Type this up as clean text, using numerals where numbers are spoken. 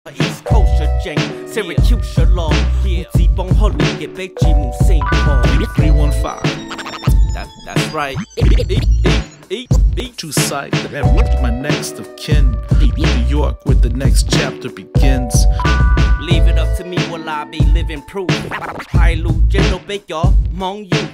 East Coast 嘅證 Syracuse 嘅浪，胡子幫開亂嘅俾字幕聲波。315 That's right. Too SaiK, my next of kin. New York, where the next chapter begins. Leave it up to me while I be living proof. I lose general bake y'all, among you.